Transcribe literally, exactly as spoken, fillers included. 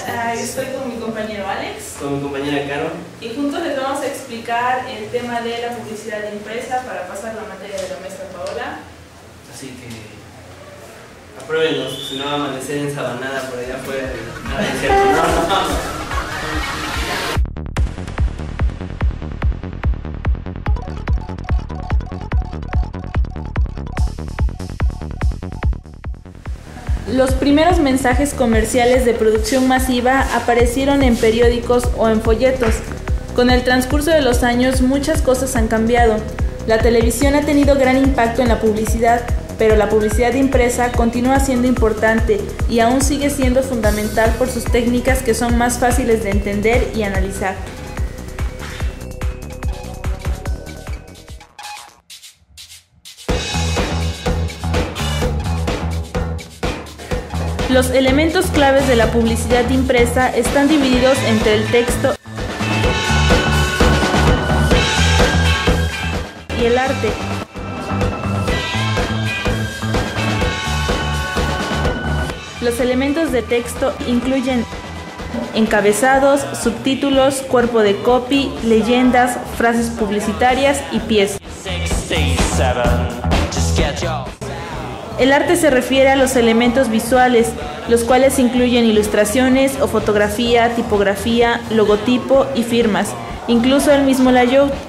uh, estoy con mi compañero Alex. Con mi compañera Caro. Y juntos les vamos a explicar el tema de la publicidad impresa para pasar la materia de la maestra Paola. Así que apruébenlos, si no va a amanecer ensabanada por allá afuera. Nada, es cierto. No, no. Los primeros mensajes comerciales de producción masiva aparecieron en periódicos o en folletos. Con el transcurso de los años muchas cosas han cambiado. La televisión ha tenido gran impacto en la publicidad, pero la publicidad impresa continúa siendo importante y aún sigue siendo fundamental por sus técnicas que son más fáciles de entender y analizar. Los elementos claves de la publicidad impresa están divididos entre el texto y el arte. Los elementos de texto incluyen encabezados, subtítulos, cuerpo de copy, leyendas, frases publicitarias y pies. El arte se refiere a los elementos visuales, los cuales incluyen ilustraciones o fotografía, tipografía, logotipo y firmas, incluso el mismo layout.